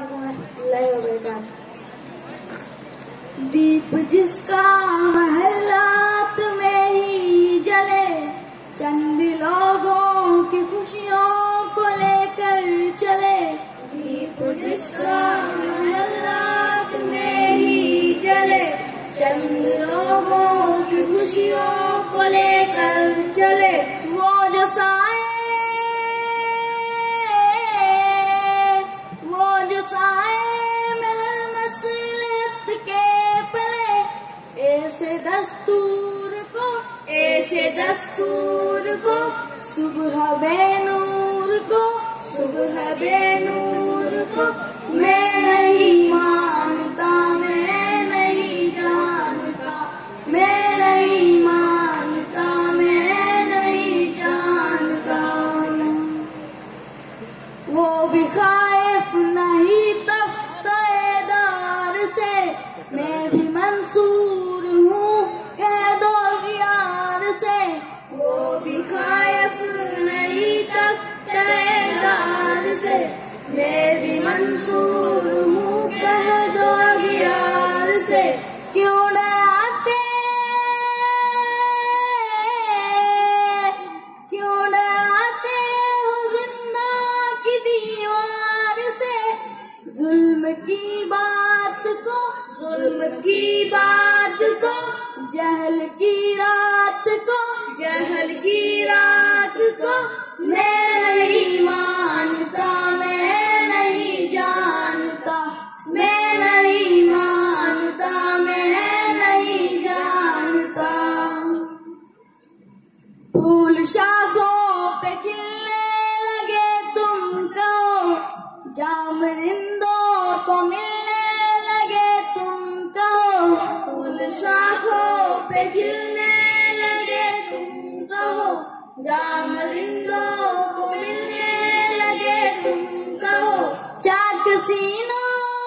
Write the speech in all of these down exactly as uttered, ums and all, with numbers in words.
दीप जिसका महलात में ही जले, चंद लोगों की खुशियों को लेकर चले। दीप जिसका महलात में ही जले, चंद लोगों की खुशियों को लेकर चले। वो जो साए वो जो साए महल मसलहत के पले, ऐसे दस्तूर को ऐसे दस्तूर को सुबह बेनूर को सुबह बेनूर को मैं नहीं मानता, मैं नहीं जानता, मैं नहीं मानता, मैं नहीं जानता। वो भी खाइफ नहीं तख्तेदार से, मैं भी मंसूर हूँ कह दो यार से। वो भी खाइफ नहीं तख्तेदार से, मैं भी मंसूर हूँ कह दो यार से। क्यों डराते क्यों डराते हो जिंदा की दीवार से, जुल्म की बात को जुल्म की बात को जहल की रात को जहल की रात को मैं नहीं मानता, मैं नहीं जानता, मैं नहीं मानता, मैं नहीं जानता। फूल शाखों पे खिलने लगे तुम कहो, जामरिंदों को मिलने लगे तुम कहो। फूल शाखों पे खिलने लगे तुम कहो, जामरिंदों को मिलने लगे तुम कहो। चाक सीनों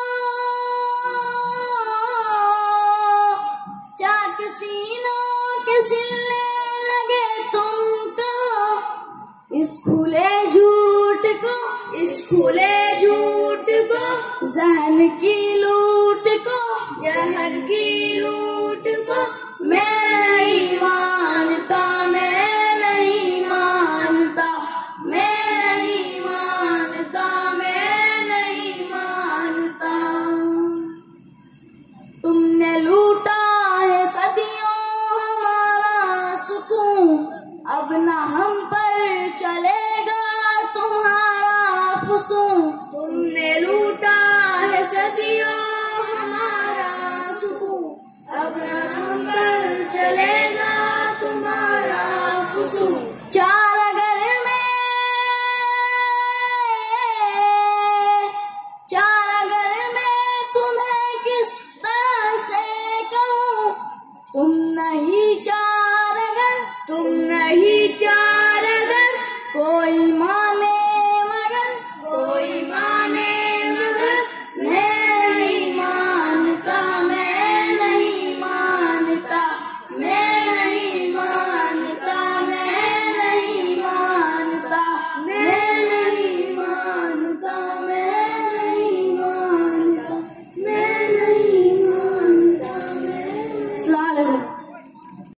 चाक सीनों के सिलने लगे तुम कहो, इस खुले झूठ को इस खुले झूठ को जहन की लूट को जहर की लूट को